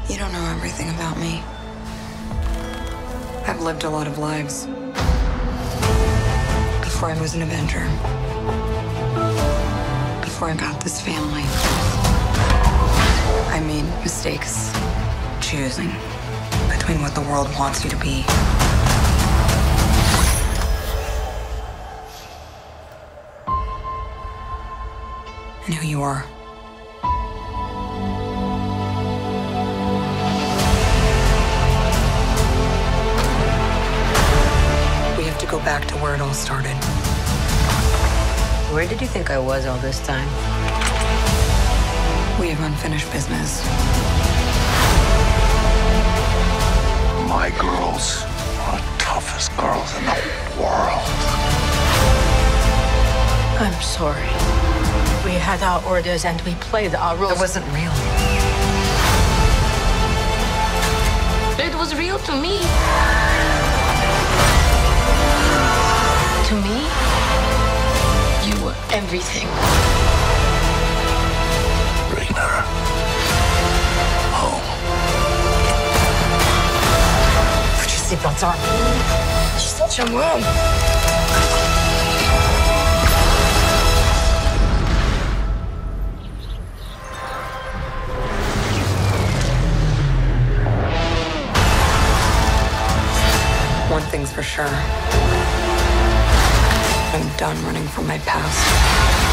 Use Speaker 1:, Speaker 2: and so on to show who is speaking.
Speaker 1: You don't know everything about me. I've lived a lot of lives. Before I was an Avenger. Before I got this family. I made mistakes choosing between what the world wants you to be and who you are. We have to go back to where it all started.
Speaker 2: Where did you think I was all this time?
Speaker 1: We have unfinished business.
Speaker 3: My girls are the toughest girls in the world.
Speaker 4: I'm sorry. We had our orders and we played our rules.
Speaker 1: It wasn't real.
Speaker 4: It was real to me. To me, you were everything.
Speaker 3: Bring her home.
Speaker 4: Put your seatbelts on. She's such a mom.
Speaker 1: One thing's for sure. I'm done running from my past.